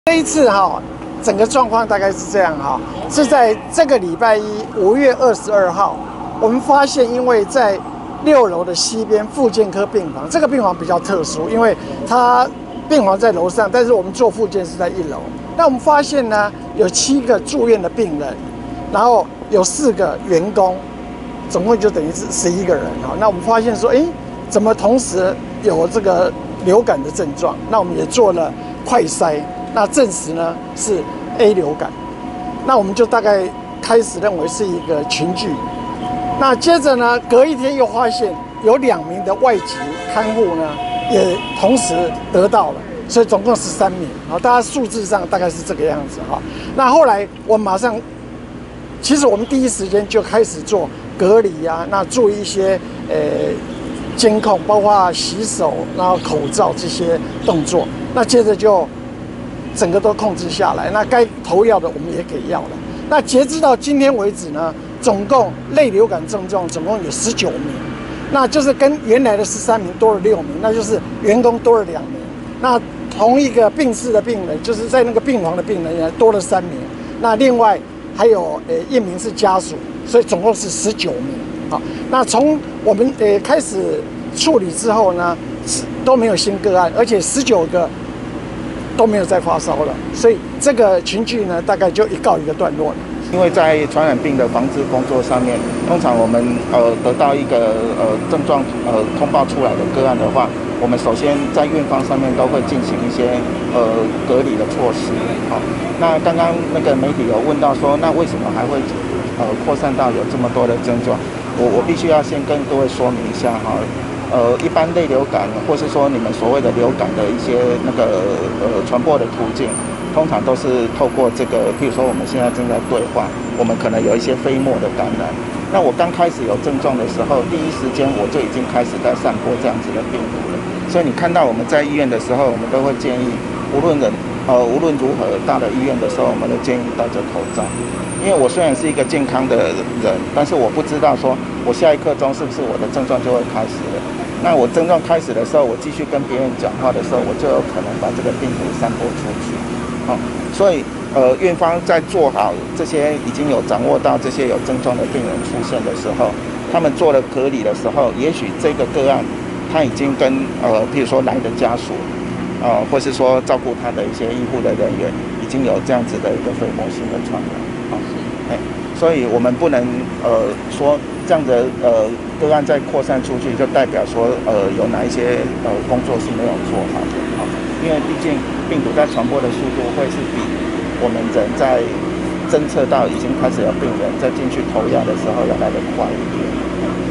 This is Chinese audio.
这一次整个状况大概是这样是在这个礼拜一5月22号，我们发现因为在6楼的西边复健科病房，这个病房比较特殊，因为它病房在楼上，但是我们做复健是在1楼。那我们发现呢，有7个住院的病人，然后有4个员工，总共就等于是11个人那我们发现说，怎么同时有这个流感的症状？那我们也做了快筛，那证实呢是 A 流感。那我们就大概开始认为是一个群聚。那接着呢，隔一天又发现有2名的外籍看护呢，也同时得到了，所以总共13名大家数字上大概是这个样子那后来我们马上，其实我们第一时间就开始做隔离那做一些监控，包括洗手，然后口罩这些动作。那接着就整个都控制下来。那该投药的我们也给药了。那截至到今天为止呢，总共类流感症状总共有19名，那就是跟原来的13名多了6名，那就是员工多了2名。那同一个病室的病人，就是在那个病房的病人也多了3名。那另外还有1名是家属，所以总共是19名。那从我们开始处理之后呢，都没有新个案，而且19个都没有再发烧了，所以这个群聚呢，大概就告一个段落了。 因为在传染病的防治工作上面，通常我们得到一个症状通报出来的个案的话，我们首先在院方上面都会进行一些隔离的措施。那刚刚那个媒体有问到说，那为什么还会扩散到有这么多的症状？我必须要先跟各位说明一下一般类流感或是说你们所谓的流感的一些那个传播的途径，通常都是透过这个，譬如说我们现在正在对话，我们可能有一些飞沫的感染。那我刚开始有症状的时候，第一时间我就已经开始在散播这样子的病毒了。所以你看到我们在医院的时候，我们都会建议，无论如何到了医院的时候，我们都建议戴着口罩。因为我虽然是一个健康的人，但是我不知道说我下一刻钟是不是我的症状就会开始了。那我症状开始的时候，我继续跟别人讲话的时候，我就有可能把这个病毒散播出去。所以院方在做好这些已经有掌握到这些有症状的病人出现的时候，他们做了隔离的时候，也许这个个案他已经跟譬如说来的家属或是说照顾他的一些医护的人员，已经有这样子的一个飞沫性的传染。所以我们不能说这样的个案再扩散出去，就代表说有哪一些工作是没有做好的因为毕竟病毒在传播的速度会是比我们人在侦测到已经开始有病人再进去投药的时候要来得快一点。